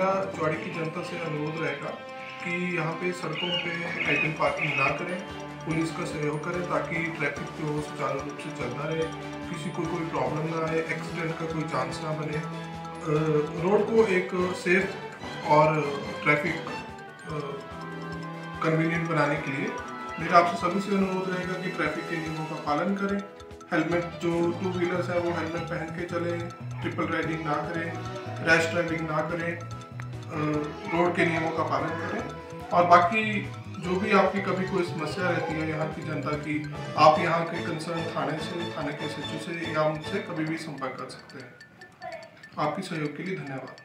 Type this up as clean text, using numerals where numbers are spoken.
मेरा चौड़ी की जनता से अनुरोध रहेगा कि यहाँ पे सड़कों पे आइडल पार्किंग ना करें, पुलिस का सहयोग करें ताकि ट्रैफिक जो सुचारू रूप से चलता रहे, किसी को कोई प्रॉब्लम ना आए, एक्सीडेंट का कोई चांस ना बने। रोड को एक सेफ और ट्रैफिक कन्वीनियंट बनाने के लिए मेरा आपसे सभी से अनुरोध रहेगा कि ट्रैफिक के नियमों का पालन करें। हेलमेट जो टू व्हीलर्स है वो हेलमेट पहन के चलें, ट्रिपल राइडिंग ना करें, रैश ड्राइविंग ना करें, रोड के नियमों का पालन करें। और बाकी जो भी आपकी कभी कोई समस्या रहती है यहाँ की जनता की, आप यहाँ के कंसर्न थाने के सचिव से या मुझसे कभी भी संपर्क कर सकते हैं। आपकी सहयोग के लिए धन्यवाद।